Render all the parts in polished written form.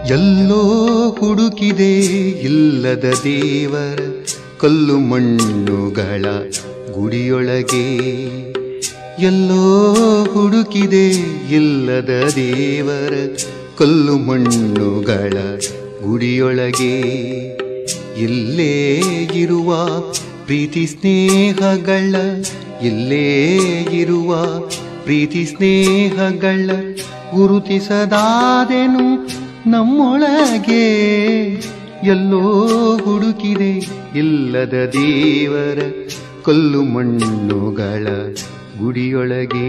ಎಲ್ಲೋ ಹುಡುಕಿದೆ ಇಲ್ಲದ ದೇವರ ಕಲ್ಲು ಮಣ್ಣುಗಳ ಗುಡಿಯೊಳಗೆ. ಎಲ್ಲೋ ಹುಡುಕಿದೆ ಇಲ್ಲದ ದೇವರ ಕಲ್ಲು ಮಣ್ಣುಗಳ ಗುಡಿಯೊಳಗೆ. ಇಲ್ಲೇ ಇರುವ ಪ್ರೀತಿ ಸ್ನೇಹಗಳ, ಇಲ್ಲೇ ಇರುವ ಪ್ರೀತಿ ಸ್ನೇಹಗಳ ಗುರುತಿಸದಾದೆನು ನಮ್ಮೊಳಗೆ. ಎಲ್ಲೋ ಹುಡುಕಿದೆ ಇಲ್ಲದ ದೇವರ ಕಲ್ಲು ಮಣ್ಣುಗಳ ಗುಡಿಯೊಳಗೆ.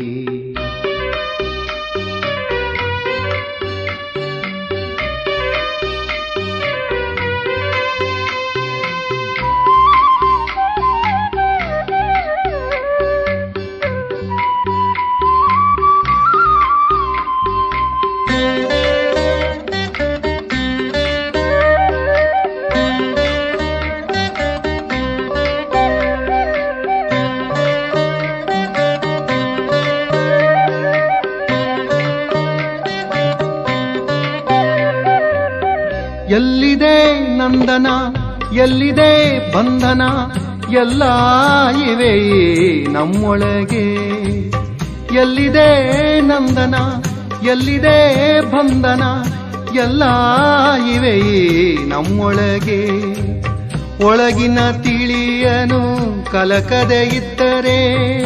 ಎಲ್ಲಿದೆ ನಂದನ, ಎಲ್ಲಿದೆ ಬಂಧನ, ಎಲ್ಲ ಇವೆ ನಮ್ಮೊಳಗೆ. ಎಲ್ಲಿದೆ ನಂದನ, ಎಲ್ಲಿದೆ ಬಂಧನ, ಎಲ್ಲ ಇವೆ ನಮ್ಮೊಳಗೆ. ಒಳಗಿನ ತಿಳಿಯನು ಕಲಕದೆ ಇದ್ದರೆ,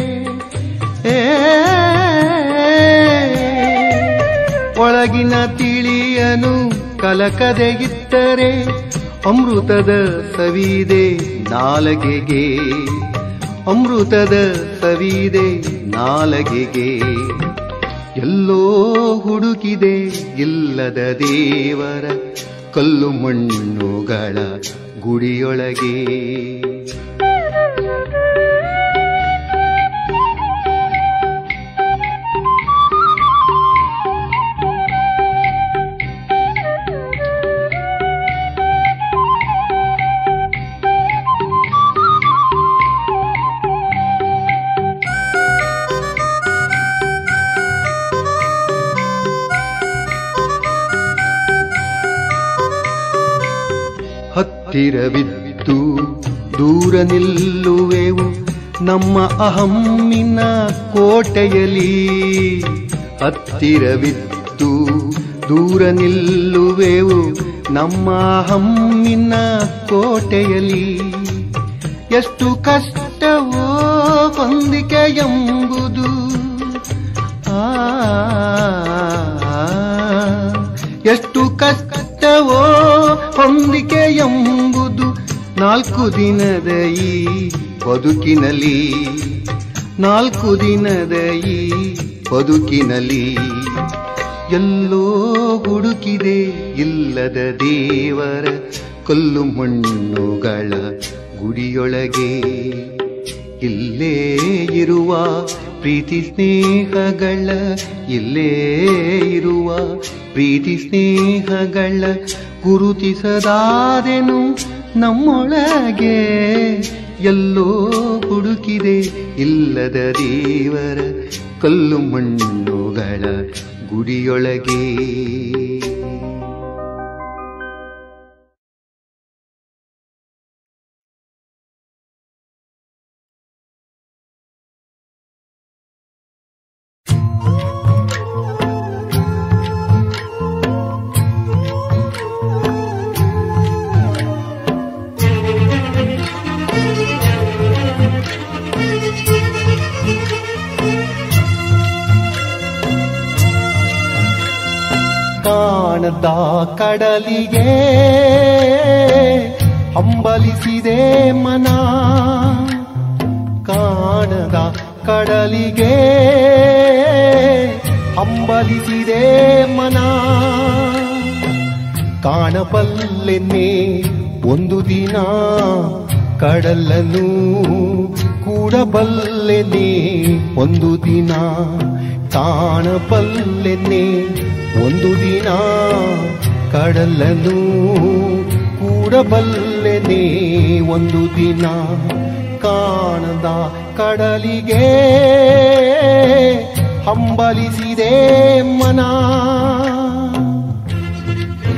ಒಳಗಿನ ತಿಳಿಯನು ಕಲಕದೆ ಇದ್ದರೆ ಅಮೃತದ ಸವಿದೆ ನಾಲಗೆಗೆ, ಅಮೃತದ ಸವಿದೆ ನಾಲಗೆಗೆ. ಎಲ್ಲೋ ಹುಡುಕಿದೆ ಇಲ್ಲದ ದೇವರ ಕಲ್ಲು ಮಣ್ಣುಗಳ ಗುಡಿಯೊಳಗೆ. ಹತ್ತಿರವಿದ್ದು ದೂರ ನಿಲ್ಲುವೆವು ನಮ್ಮ ಅಹಮ್ಮಿನ ಕೋಟೆಯಲ್ಲಿ. ಹತ್ತಿರವಿದ್ದು ದೂರ ನಿಲ್ಲುವೆವು ನಮ್ಮ ಅಹಮ್ಮಿನ ಕೋಟೆಯಲ್ಲಿ. ಎಷ್ಟು ಕಷ್ಟವೋ ಹೊಂದಿಕೆ ಎಂಬುದು, ಎಷ್ಟು ಕಷ್ಟವೋ ಹೊಂದಿಕೆ ಎಂಬುದು ನಾಲ್ಕು ದಿನದ ಈ ಬದುಕಿನಲ್ಲಿ, ನಾಲ್ಕು ದಿನದ ಈ ಬದುಕಿನಲ್ಲಿ. ಎಲ್ಲೋ ಹುಡುಕಿದೆ ಇಲ್ಲದ ದೇವರ ಕಲ್ಲು ಮಣ್ಣುಗಳ ಗುಡಿಯೊಳಗೆ. ಇಲ್ಲೇ ಇರುವ ಪ್ರೀತಿ ಸ್ನೇಹಗಳ, ಇಲ್ಲೇ ಇರುವ ಪ್ರೀತಿ ಸ್ನೇಹಗಳ ಗುರುತಿಸದಾದೆನು ನಮ್ಮೊಳಗೆ. ಎಲ್ಲೋ ಹುಡುಕಿದೆ ಇಲ್ಲದ ದೇವರ ಕಲ್ಲು ಮಣ್ಣುಗಳ ಗುಡಿಯೊಳಗೆ. ಕಾಣದ ಕಡಲಿಗೆ ಹಂಬಲಿಸಿದೆ ಮನ, ಕಾಣದ ಕಡಲಿಗೆ ಹಂಬಲಿಸಿದೆ ಮನ. ಕಾಣಬಲ್ಲೆನ್ನೆ ಒಂದು ದಿನ ಕಡಲನ್ನು, ಕೂಡಬಲ್ಲೆನೆ ಒಂದು ದಿನ. ಕಾಣಬಲ್ಲೆನೆ ಒಂದು ದಿನ ಕಡಲನ್ನು, ಕೂಡಬಲ್ಲೆನೆ ಒಂದು ದಿನ. ಕಾಣದ ಕಡಲಿಗೆ ಹಂಬಲಿಸಿದೆ ಮನ.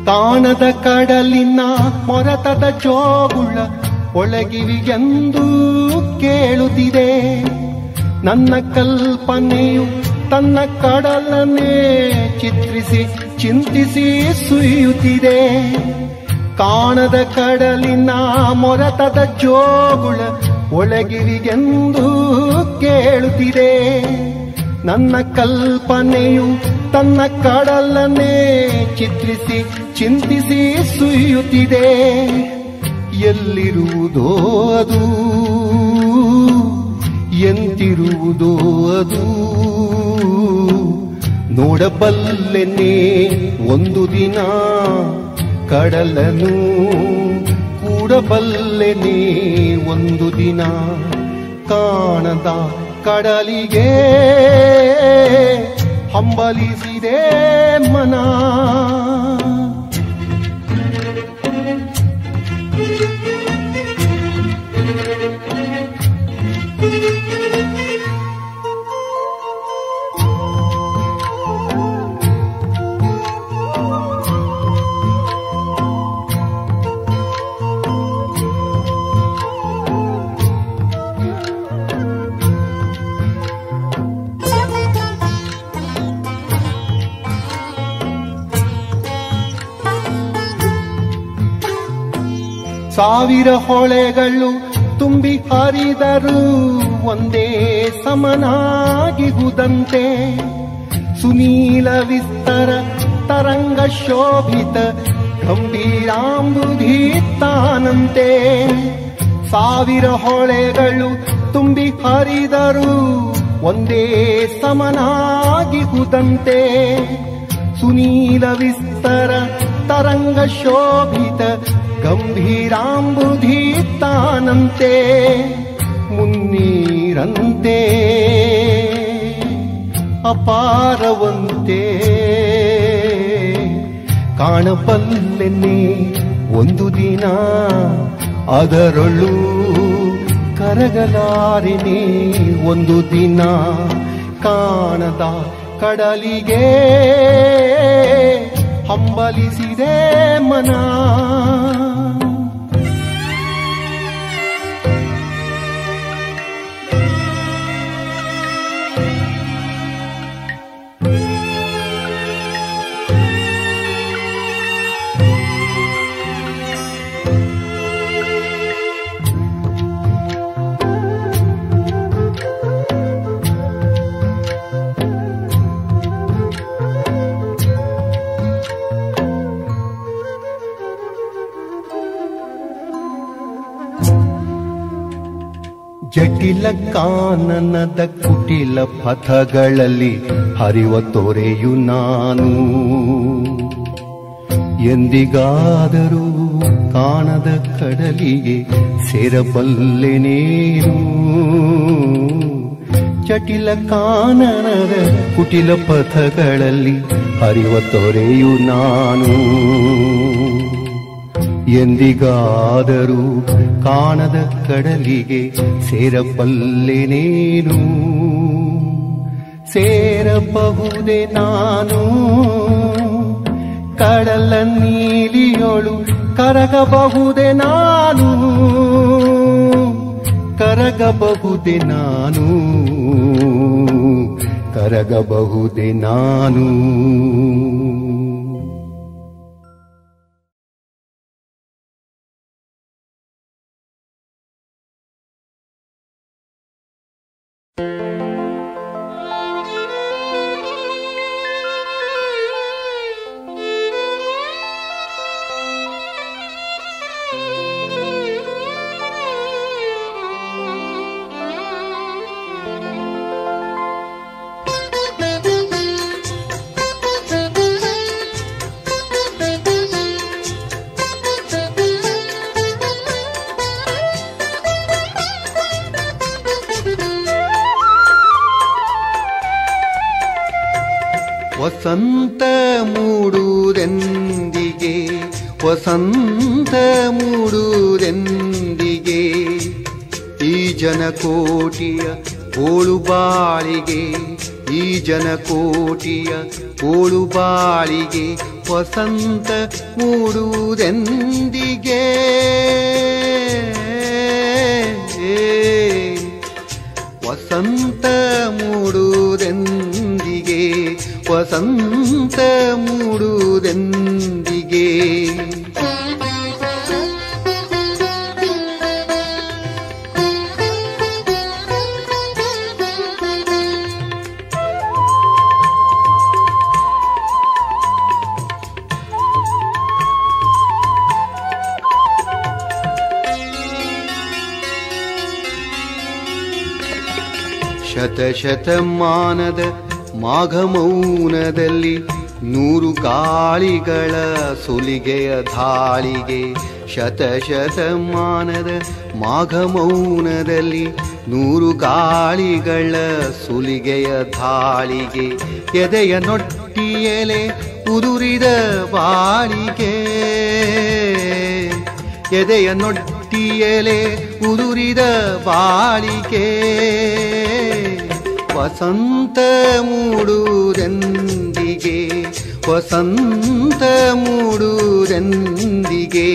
ಕಾಣದ ಕಡಲಿನ ಮೊರತದ ಜೋಗುಳ ಒಳಗಿವಿಗೆಂದು ಕೇಳುತ್ತಿದೆ. ನನ್ನ ಕಲ್ಪನೆಯು ತನ್ನ ಕಡಲನ್ನೇ ಚಿತ್ರಿಸಿ ಚಿಂತಿಸಿ ಸುಯ್ಯುತ್ತಿದೆ. ಕಾಣದ ಕಡಲಿನ ಮೊರತದ ಜೋಗುಳ ಒಳಗಿವಿಗೆಂದು ಕೇಳುತ್ತಿದೆ. ನನ್ನ ಕಲ್ಪನೆಯು ತನ್ನ ಕಡಲನ್ನೇ ಚಿತ್ರಿಸಿ ಚಿಂತಿಸಿ ಸುಯ್ಯುತ್ತಿದೆ. ಎಲ್ಲಿರುವುದೋ ಅದು, ಎಂತಿರುವುದೋ ಅದು, ನೋಡಬಲ್ಲೆನೆ ಒಂದು ದಿನ ಕಡಲನು, ಕೂಡಬಲ್ಲೆನೆ ಒಂದು ದಿನ ಕಾಣದ ಕಡಲಿಗೆ ಹಂಬಲಿಸಿದೆ ಮನ. ಸಾವಿರ ಹೊಳೆಗಳು ತುಂಬಿ ಹರಿದರೂ ಒಂದೇ ಸಮನಾಗಿಹುದಂತೆ. ಸುನೀಲ ವಿಸ್ತರ ತರಂಗ ಶೋಭಿತ ಗಂಭೀರಾಂಬುಧಿ ತಾನಂತೆ. ಸಾವಿರ ಹೊಳೆಗಳು ತುಂಬಿ ಹರಿದರೂ ಒಂದೇ ಸಮನಾಗಿಹುದಂತೆ. ಸುನೀಲ ವಿಸ್ತರ ತರಂಗ ಶೋಭಿತ ಗಂಭೀರಾಂಬುಧಿ ತಾನಂತೆ. ಮುನ್ನೀರಂತೆ ಅಪಾರವಂತೆ ಕಾಣಬಲ್ಲೆನೆ ಒಂದು ದಿನ, ಅದರೊಳು ಕರಗಲಾರೆನೆ ಒಂದು ದಿನ. ಕಾಣದ ಕಡಲಿಗೆ ಹಂಬಲಿಸಿದೆ ಮನ. ಜಟಿಲ ಕಾನನದ ಕುಟಿಲ ಪಥಗಳಲ್ಲಿ ಹರಿವ ತೊರೆಯು ನಾನು. ಎಂದಿಗಾದರೂ ಕಾಣದ ಕಡಲಿಗೆ ಸೇರಬಲ್ಲೆನೇನು. ಜಟಿಲ ಕಾನನದ ಕುಟಿಲ ಪಥಗಳಲ್ಲಿ ಹರಿವ ತೊರೆಯು ನಾನು. ಎಂದಿಗಾದರೂ ಕಾಣದ ಕಡಲಿಗೆ ಸೇರಬಲ್ಲೆನೇನು. ಸೇರಬಹುದೇ ನಾನು ಕಡಲ ನೀಲಿಯೊಳು, ಕರಗಬಹುದೇ ನಾನು, ಕರಗಬಹುದೇ ನಾನು, ಕರಗಬಹುದೇ ನಾನು. ವಸಂತ ಮೂಡುವುದೆಂದಿಗೆ, ವಸಂತ ಮೂಡುವುದೆಂದಿಗೆ, ಈ ಜನಕೋಟಿಯ ಓಳು ಬಾಳಿಗೆ, ಈ ಜನಕೋಟಿಯ ಓಳು ಬಾಳಿಗೆ ವಸಂತ ಮೂಡುವುದೆಂದಿಗೆ ವಸಂತ ಮೂಡುವುದೆಂದಿಗೆ ವಸಂತ ಮೂಡುವುದೆಂದಿಗೆ ಶತಶತಮಾನದ ಮಾಘಮೌನದಲ್ಲಿ ನೂರು ಗಾಳಿಗಳ ಸುಲಿಗೆಯ ಧಾಳಿಗೆ ಶತಶತಮಾನದ ಮಾಘಮೌನದಲ್ಲಿ ನೂರು ಗಾಳಿಗಳ ಸುಲಿಗೆಯ ಧಾಳಿಗೆ ಎದೆಯ ನೊಟ್ಟಿಯಲೆ ಉದುರಿದ ಬಾಳಿಗೆ ಎದೆಯ ನೊಟ್ಟಿಯಲೆ ಉದುರಿದ ಬಾಳಿಗೆ ವಸಂತ ಮೂಡುವುದೆಂದಿಗೆ ವಸಂತ ಮೂಡುವುದೆಂದಿಗೆ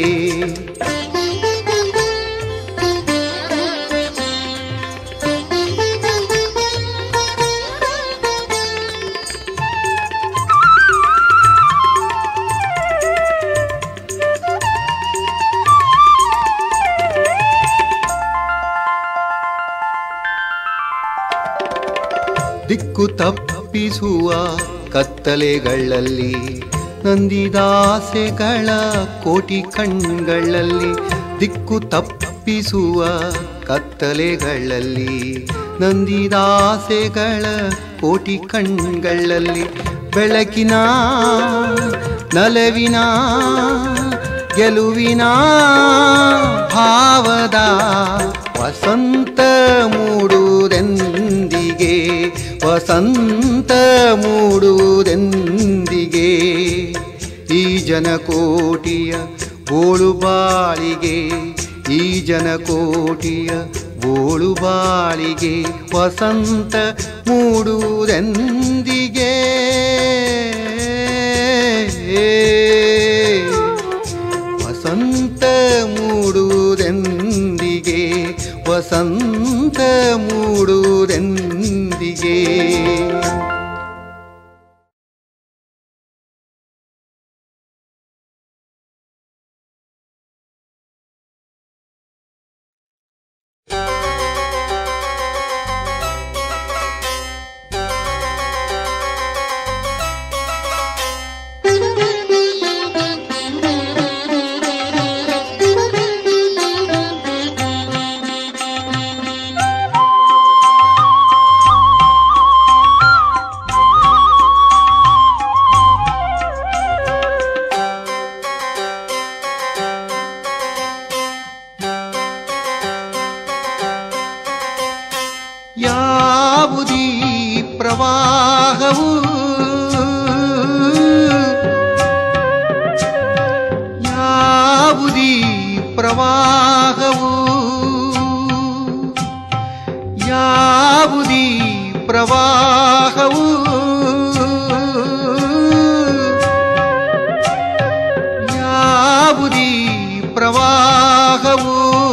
ದಿಕ್ಕು ತಪ್ಪಿಸುವ ಕತ್ತಲೆಗಳಲ್ಲಿ ನಂದಿದಾಸೆಗಳ ಕೋಟಿ ಕಣ್ಗಳಲ್ಲಿ ದಿಕ್ಕು ತಪ್ಪಿಸುವ ಕತ್ತಲೆಗಳಲ್ಲಿ ನಂದಿದಾಸೆಗಳ ಕೋಟಿ ಕಣ್ಗಳಲ್ಲಿ ಬೆಳಕಿನ ನಲವಿನ ಗೆಲುವಿನ ಭಾವದ ವಸಂತ ಮೂಡುವುದೆಂದಿಗೆ ವಸಂತ ಮೂಡುವುದೆಂದಿಗೆ ಈ ಜನಕೋಟಿಯ ಬೋಳು ಬಾಳಿಗೆ ಈ ಜನಕೋಟಿಯ ಬೋಳು ಬಾಳಿಗೆ ವಸಂತ ಮೂಡುವುದೆಂದಿಗೆ ವಸಂತ ಮೂಡುವುದೆಂದಿಗೆ ವಸಂತ ಮೂಡುವುದೆಂದಿಗೆ ಯಾವುದೀ ಪ್ರವಾಹವು ಯಾವುದೀ ಪ್ರವಾಹವು ಯಾವುದೀ ಪ್ರವಾಹವು ಯಾವುದೀ ಪ್ರವಾಹವು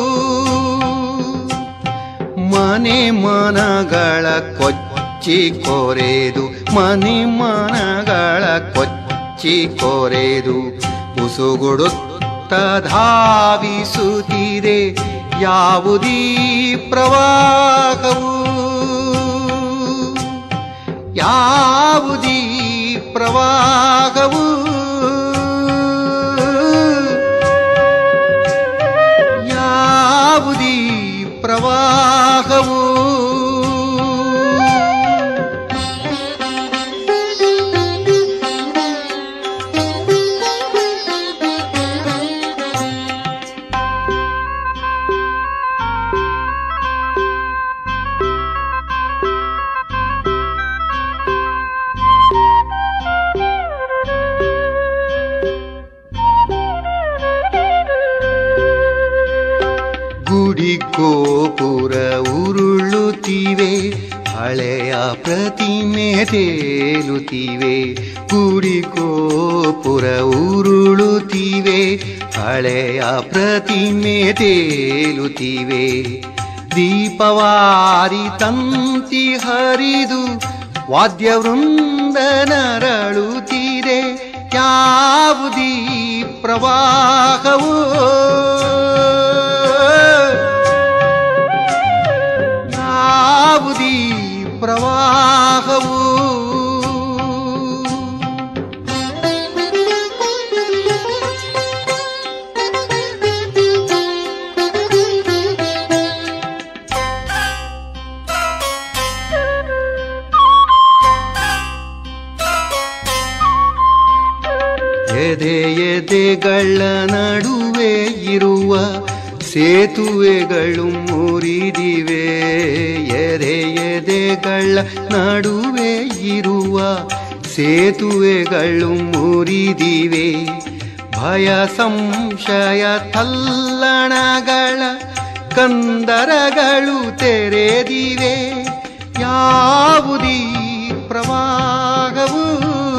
ಮನೆ ಮನಗಳ ಕೊಚ್ಚಿ ಕೊರೆದು ಮನೆ ಮನಗಳ ಕೊಚ್ಚಿ ಕೊರೆದು ಉಸುಗುಡುತ್ತ ಧಾವಿಸುತ್ತಿದೆ ಯಾವುದೀ ಪ್ರವಾಹವು ಯಾವುದೀ ಪ್ರವಾಹವು ಯಾವುದೀ ಪ್ರವಾಹವು ಗುಡಿ ಗೋಪುರ ಉರುಳುತ್ತಿವೆ ಹಳೆಯ ಪ್ರತಿಮೆ ತೇಲುತ್ತಿವೆ ಗುಡಿ ಗೋಪುರ ಉರುಳುತ್ತಿವೆ, ಹಳೆಯ ಪ್ರತಿಮೆ ತೇಲುತ್ತಿವೆ. ದೀಪವಾರಿ ತಂತಿ ಹರಿದು ವಾದ್ಯವೃಂದ ನರಳುತ್ತಿದೆ. ಯಾವುದೀ ಪ್ರವಾಹವೋ ಯಾವುದೀ ಪ್ರವಾಹವೋ ಎದೆ ಎದೆಗಳ ನಡುವೆ ಇರುವ ಸೇತುವೆಗಳು ಮುರಿದಿವೆ. ಎದೆ ಎದೆಗಳ ನಡುವೆ ಇರುವ ಸೇತುವೆಗಳು ಮುರಿದಿವೆ. ಭಯ ಸಂಶಯ ತಲ್ಲಣಗಳ ಕಂದರಗಳು ತೆರೆದಿವೆ. ಯಾವುದೀ ಪ್ರವಾಹವು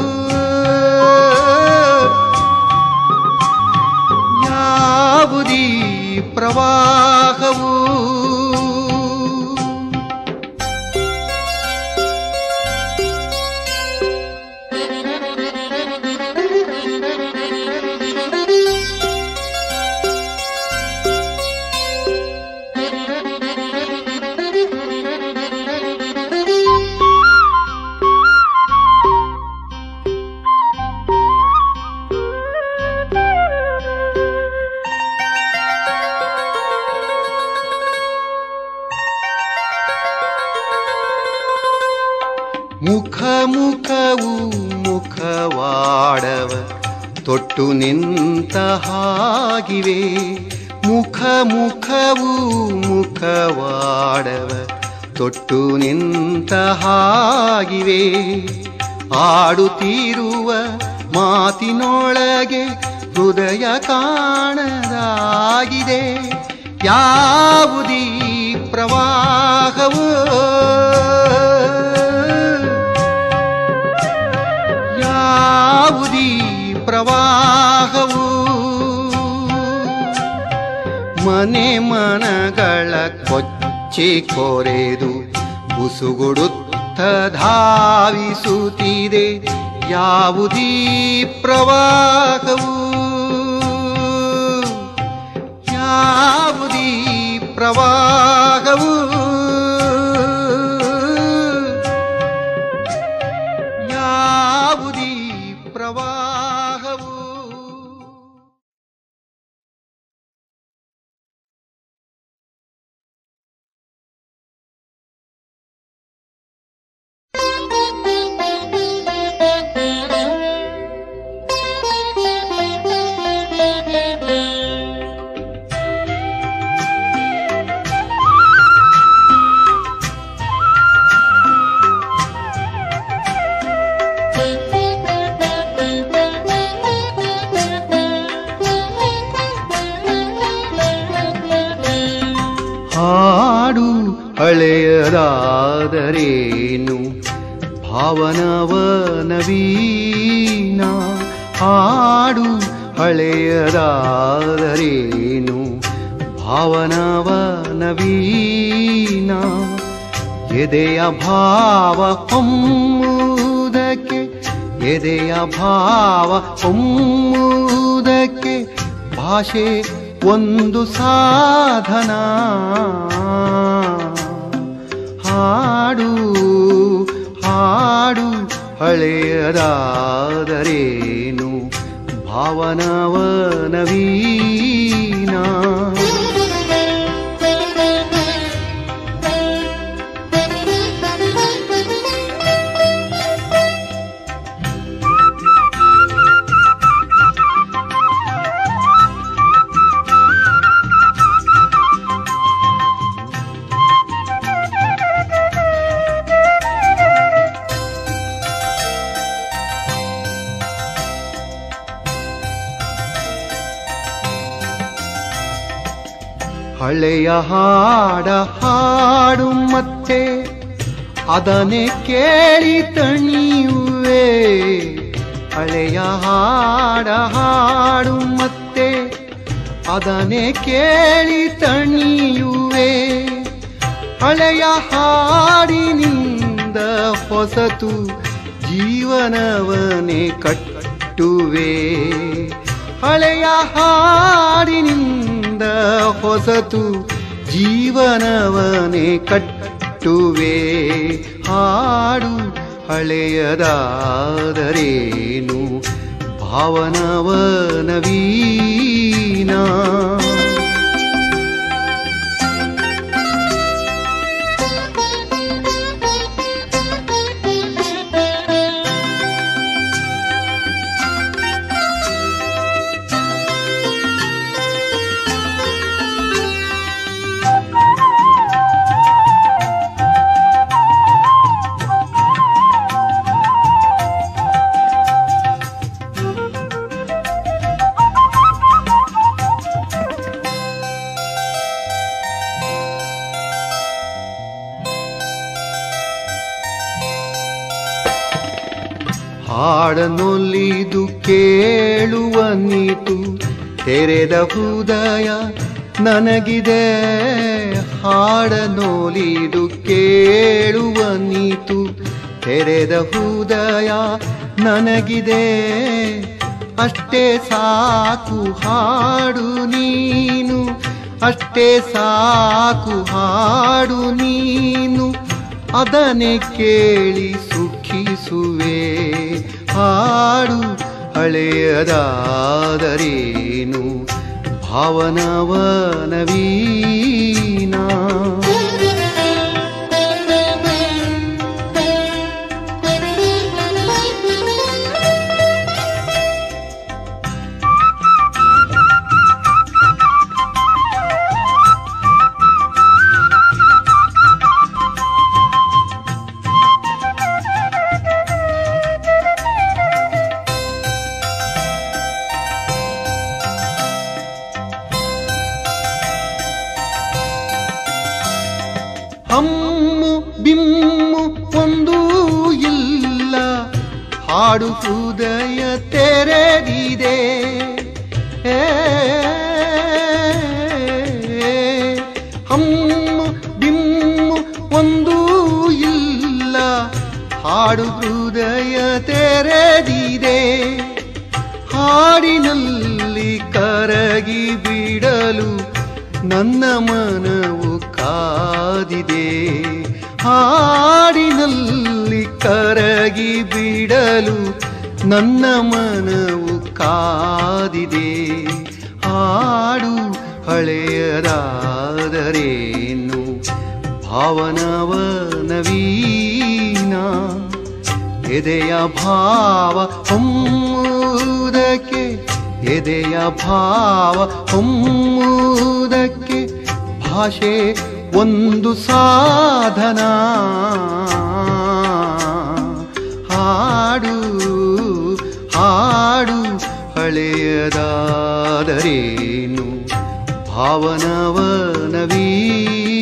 ಯಾವುದೀ ಪ್ರವಾಹವು ಮುಖ ಮುಖವು ಮುಖವಾಡವ ತೊಟ್ಟು ನಿಂತ ಹಾಗಿವೆ. ಮುಖ ಮುಖವು ಮುಖವಾಡವ ತೊಟ್ಟು ನಿಂತ ಹಾಗಿವೆ. ಆಡುತ್ತಿರುವ ಮಾತಿನೊಳಗೆ ಹೃದಯ ಕಾಣದಾಗಿದೆ. ಯಾವುದೀ ಪ್ರವಾಹವೋ ಯಾವುದೀ ಪ್ರವಾಹವು ಮನೆ ಮನಗಳ ಕೊಚ್ಚಿ ಕೊರೆದು ಬುಸುಗುಡುತ್ತ ಧಾವಿಸುತ್ತಿದೆ. ಯಾವುದೀ ಪ್ರವಾಹವು ಯಾವುದೀ ಪ್ರವಾಹವು ಯಾವುದೀ ಪ್ರವಾಹವು ಹಾಡು ಹಳೆಯದಾದರೇನು ಭಾವನವ ನವೀನ. ಹಾಡು ಹಳೆಯದಾದರೇನು ಭಾವನವ ನವೀನ. ಎದೆಯ ಭಾವ ಹೊಮ್ಮುವುದಕ್ಕೆ ಎದೆಯ ಭಾವ ಹೊಮ್ಮುವುದಕ್ಕೆ ಭಾಷೆ ಒಂದು ಸಾಧನ. ಹಾಡು ಹಾಡು ಹಳೆಯದಾದರೇನು ಭಾವನವ ನವೀನ. ಹಳೆಯ ಹಾಡ ಹಾಡು ಮತ್ತೆ ಅದನ್ನೇ ಕೇಳಿ ತಣಿಯುವೆ. ಹಳೆಯ ಹಾಡ ಹಾಡು ಮತ್ತೆ ಅದನ್ನೇ ಕೇಳಿ ತಣಿಯುವೆ. ಹಳೆಯ ಹಾಡಿನಿಂದ ಹೊಸತು ಜೀವನವನ್ನೇ ಕಟ್ಟುವೆ. ಹಳೆಯ ಹಾಡಿನಿಂದ ಹೊಸತು ಜೀವನವನ್ನೇ ಕಟ್ಟುವೆ. ಹಾಡು ಹಳೆಯದಾದರೇನು ಭಾವನವ ನವೀನ. ಹಾಡನೊಲಿದು ಕೇಳುವ ನೀತು ತೆರೆದ ಹೃದಯ ನನಗಿದೆ. ಹಾಡನೊಲಿದು ಕೇಳುವ ನೀತು ತೆರೆದ ಹೃದಯ ನನಗಿದೆ. ಅಷ್ಟೇ ಸಾಕು ಹಾಡು ನೀನು, ಅಷ್ಟೇ ಸಾಕು ಹಾಡು ನೀನು, ಅದನ್ನೇ ಕೇಳಿ ಸುಖಿಸುವೆ. ಹಾಡು ಹಳೆಯದಾದರೇನು ಭಾವನವ ನವೀನ. ಹಮ್ಮು ಬಿಮ್ಮು ಒಂದೂ ಇಲ್ಲ, ಹಾಡು ಹೃದಯ ತೆರೆದಿದೆ. ಹಮ್ಮು ಬಿಮ್ಮು ಒಂದೂ ಇಲ್ಲ, ಹಾಡು ಹೃದಯ ತೆರೆದಿದೆ. ಹಾಡಿನಲ್ಲಿ ಕರಗಿ ಬಿಡಲು ನನ್ನ ಮನವು ಕಾದಿದೆ. ಹಾಡಿನಲ್ಲಿ ಕರಗಿ ಬಿಡಲು ನನ್ನ ಮನವು ಕಾದಿದೆ. ಹಾಡು ಹಳೆಯದಾದರೇನು ಭಾವನವ ನವೀನ. ಎದೆಯ ಭಾವ ಹೊಮ್ಮುವುದಕ್ಕೆ, ಎದೆಯ ಭಾವ ಹೊಮ್ಮುವುದಕ್ಕೆ ಭಾಷೆ ಒಂದು ಸಾಧನ. ಹಾಡು ಹಾಡು ಹಳೆಯದಾದರೇನು ಭಾವನವ ನವೀನ.